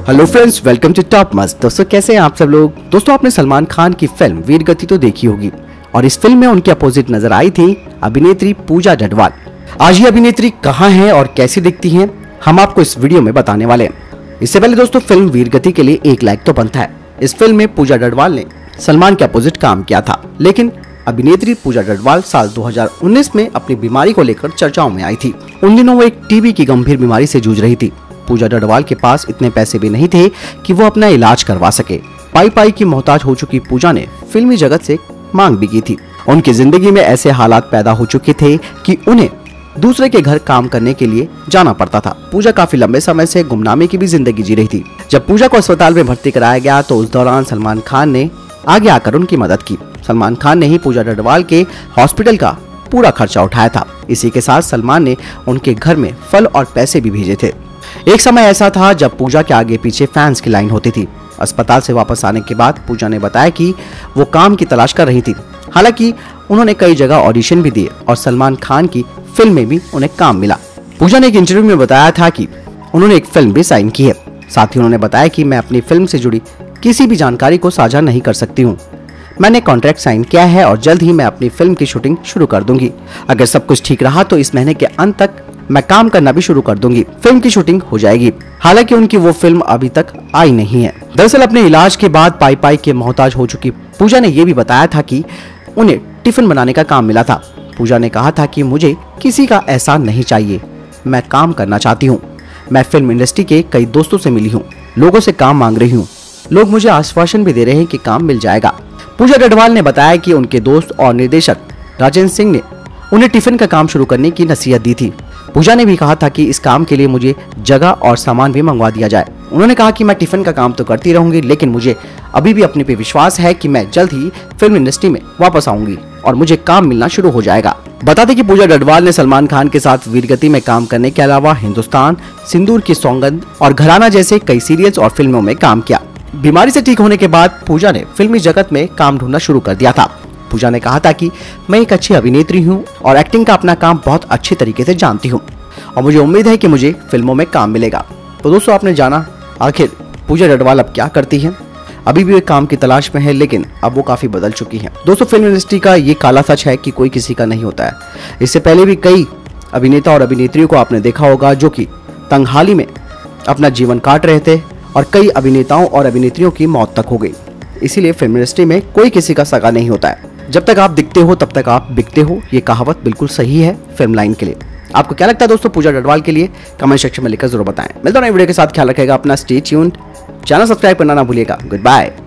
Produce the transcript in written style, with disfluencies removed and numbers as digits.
Hello friends, welcome to top मस्त। दोस्तों कैसे हैं आप सब लोग। दोस्तों आपने सलमान खान की फिल्म वीरगति तो देखी होगी और इस फिल्म में उनके अपोजिट नजर आई थी अभिनेत्री पूजा डडवाल। आज ये अभिनेत्री कहाँ है और कैसी दिखती हैं, हम आपको इस वीडियो में बताने वाले हैं। इससे पहले दोस्तों फिल्म वीरगति के लिए 1 लाइक तो बनता है। इस फिल्म में पूजा डडवाल ने सलमान के अपोजिट काम किया था, लेकिन अभिनेत्री पूजा डडवाल साल 2019 में अपनी बीमारी को लेकर चर्चाओं में आई थी। उन दिनों वो एक टीबी की गंभीर बीमारी से जूझ रही थी। पूजा डडवाल के पास इतने पैसे भी नहीं थे कि वो अपना इलाज करवा सके। पाई पाई की मोहताज हो चुकी पूजा ने फिल्मी जगत से मांग भी की थी। उनकी जिंदगी में ऐसे हालात पैदा हो चुके थे कि उन्हें दूसरे के घर काम करने के लिए जाना पड़ता था। पूजा काफी लंबे समय से गुमनामी की भी जिंदगी जी रही थी। जब पूजा को अस्पताल में भर्ती कराया गया तो उस दौरान सलमान खान ने आगे आकर उनकी मदद की। सलमान खान ने ही पूजा डडवाल के हॉस्पिटल का पूरा खर्चा उठाया था। इसी के साथ सलमान ने उनके घर में फल और पैसे भी भेजे थे। एक समय ऐसा था जब पूजा के आगे पीछे फैंस की लाइन होती थी। अस्पताल से वापस आने के बाद पूजा ने बताया कि वो काम की तलाश कर रही थी। हालांकि उन्होंने कई जगह ऑडिशन भी दिए और सलमान खान की फिल्म में भी उन्हें काम मिला। पूजा ने एक इंटरव्यू में बताया था कि उन्होंने एक फिल्म भी साइन की है। साथ ही उन्होंने बताया कि मैं अपनी फिल्म से जुड़ी किसी भी जानकारी को साझा नहीं कर सकती हूँ। मैंने कॉन्ट्रैक्ट साइन किया है और जल्द ही मैं अपनी फिल्म की शूटिंग शुरू कर दूंगी। अगर सब कुछ ठीक रहा तो इस महीने के अंत तक मैं काम करना भी शुरू कर दूंगी। फिल्म की शूटिंग हो जाएगी। हालांकि उनकी वो फिल्म अभी तक आई नहीं है। दरअसल अपने इलाज के बाद पाई पाई के मोहताज हो चुकी पूजा ने ये भी बताया था कि उन्हें टिफिन बनाने का काम मिला था। पूजा ने कहा था कि मुझे किसी का एहसान नहीं चाहिए, मैं काम करना चाहती हूँ। मैं फिल्म इंडस्ट्री के कई दोस्तों से मिली हूँ, लोगों से काम मांग रही हूँ। लोग मुझे आश्वासन भी दे रहे हैं कि काम मिल जाएगा। पूजा डडवाल ने बताया कि उनके दोस्त और निर्देशक राजेंद्र सिंह ने उन्हें टिफिन का काम शुरू करने की नसीहत दी थी। पूजा ने भी कहा था कि इस काम के लिए मुझे जगह और सामान भी मंगवा दिया जाए। उन्होंने कहा कि मैं टिफिन का काम तो करती रहूंगी, लेकिन मुझे अभी भी अपने पे विश्वास है कि मैं जल्द ही फिल्म इंडस्ट्री में वापस आऊंगी और मुझे काम मिलना शुरू हो जाएगा। बता दें कि पूजा डडवाल ने सलमान खान के साथ वीरगति में काम करने के अलावा हिंदुस्तान, सिंदूर की सौगंध और घराना जैसे कई सीरियल्स और फिल्मों में काम किया। बीमारी से ठीक होने के बाद पूजा ने फिल्मी जगत में काम ढूंढना शुरू कर दिया था। पूजा ने कहा था कि मैं एक अच्छी अभिनेत्री हूँ और एक्टिंग का अपना काम बहुत अच्छी तरीके से जानती हूँ और मुझे उम्मीद है कि मुझे फिल्मों में काम मिलेगा। तो दोस्तों आपने जाना आखिर पूजा डडवाल अब क्या करती हैं। अभी भी वे काम की तलाश में है, लेकिन अब वो काफी बदल चुकी हैं। दोस्तों फिल्म इंडस्ट्री का ये काला सच है कि कोई किसी का नहीं होता है। इससे पहले भी कई अभिनेता और अभिनेत्रियों को आपने देखा होगा जो कि तंगहाली में अपना जीवन काट रहे थे और कई अभिनेताओं और अभिनेत्रियों की मौत तक हो गई। इसीलिए फिल्म इंडस्ट्री में कोई किसी का सगा नहीं होता है। जब तक आप दिखते हो तब तक आप बिकते हो, ये कहावत बिल्कुल सही है फिल्म लाइन के लिए। आपको क्या लगता है दोस्तों पूजा डडवाल के लिए, कमेंट सेक्शन में लिखकर जरूर बताएं। मिलता हूं नई वीडियो के साथ, ख्याल रखिएगा अपना, स्टे ट्यून्ड, चैनल सब्सक्राइब करना ना भूलिएगा। Good bye.